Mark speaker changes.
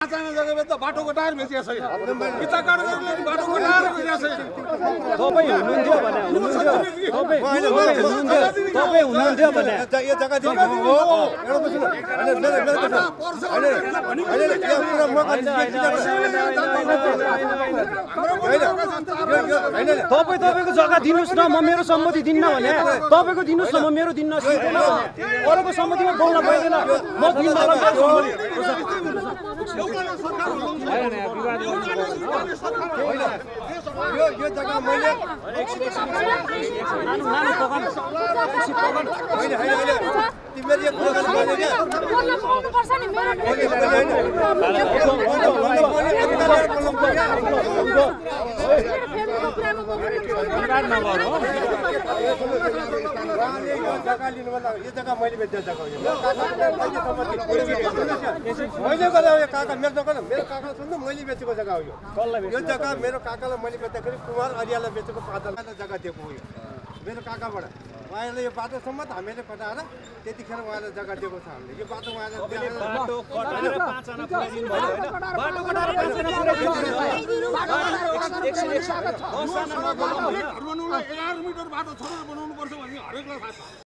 Speaker 1: आचाना जग्गा बेच्दा बाटोको टायर बेचिया छैन किता काठगरले बाटोको टायर बेचिया छैन
Speaker 2: तपाईँ हुनुहुन्थ्यो भने तपाईँ हुनुहुन्थ्यो भने
Speaker 3: यो जग्गा दिएको हो एउटा बुझ्नु
Speaker 2: तपाईँको जग्गा दिनुहोस् न म मेरो सम्मति दिन्न भने तपाईँको दिनुहोस् न म मेरो दिन्न अरूको सम्मतिमा बोल्न पाइँदैन म दिन्न
Speaker 3: यो जग्गा मैले तिमीले यो कुरा गर्नु क्या
Speaker 4: पर्छ नि मेरो
Speaker 3: जग्गा लिनुभन्दा यो जग्गा मैले बेचेको जग्गा मैले गर्दा यो काका मेरो जग्गा मेरो काका सुन्नु मैले बेचेको जग्गा हो यो जग्गा मेरो काकालाई मैले बेच्दाखेरि कुमार अरियालाई बेचेको 5 जग्गा दिएको हो यो मेरो काकाबाट उहाँले यो बाटोसम्म त हामीले कटाएर त्यतिखेर उहाँले जग्गा दिएको छ हामीले यो बाटो उहाँले
Speaker 2: बाटो कटाएर 5 जना पुऱ्याइदिनु भयो हैन बाटो कटाएर 5 जना पुऱ्याइदिनु भयो
Speaker 1: 11 मिटर बाटो छोडेर बनाउनु पर्छ भन्ने हरेकलाई थाहा छ